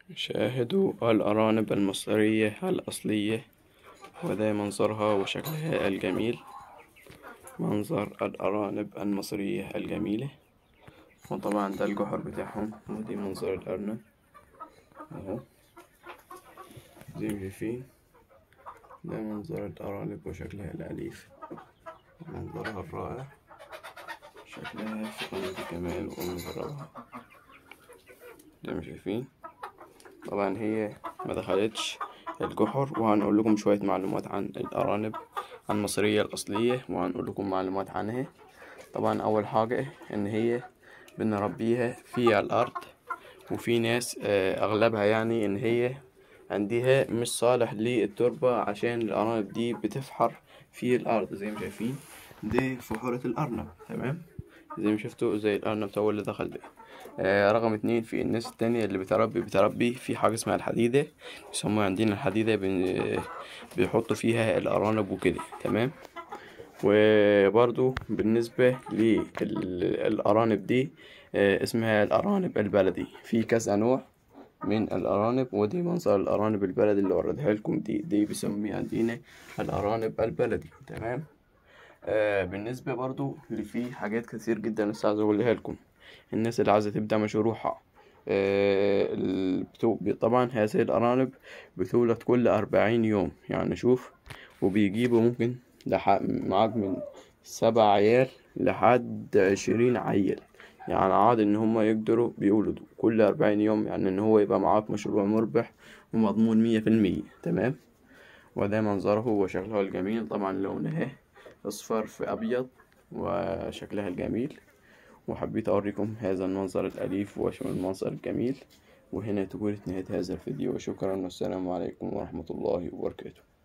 شاهدوا الأرانب المصرية الأصلية، وده منظرها وشكلها الجميل. منظر الأرانب المصرية الجميلة. وطبعا ده الجحر بتاعهم، ودي منظر الأرنب اهو زي ما شايفين. ده منظر الأرانب وشكلها الأليف، منظرها الرائع، شكلها في قمة الجمال ومنظرها زي ما شايفين. طبعا هي ما دخلتش الجحر، وهنقول لكم شوية معلومات عن الأرانب المصرية الأصلية، وهنقول لكم معلومات عنها. طبعا أول حاجة إن هي بنربيها في الأرض، وفي ناس أغلبها يعني إن هي عندها مش صالح للتربة، عشان الأرانب دي بتفحر في الأرض زي ما شايفين. دي فحورة الأرنب، تمام، زي ما شفتوا زي الأرنب هو اللي دخل ده. رقم 2، في الناس التانية اللي بتربي في حاجة اسمها الحديدة، بيسموها عندنا الحديدة، بيحطوا فيها الأرانب وكده، تمام. وبرضو بالنسبة للأرانب دي اسمها الأرانب البلدي. في كذا نوع من الأرانب، ودي منظر الأرانب البلدي اللي وردها لكم. دي بيسميها عندنا الأرانب البلدي، تمام. بالنسبة برضو اللي فيه حاجات كتير جدا لسه عايز أقولها لكم. الناس اللي عايزة تبدأ مشروعها، طبعا هذه الأرانب بتولد كل 40 يوم، يعني شوف. وبيجيبوا ممكن معاك من 7 عيال لحد 20 عيل، يعني عادي إن هما يقدروا بيولدوا كل 40 يوم، يعني إن هو يبقى معاك مشروع مربح ومضمون 100%، تمام. وده منظره وشكلها الجميل، طبعا لونها أصفر في أبيض وشكلها الجميل. وحبيت أوريكم هذا المنظر الأليف والمنظر الجميل. وهنا تكون نهاية هذا الفيديو، وشكرا والسلام عليكم ورحمة الله وبركاته.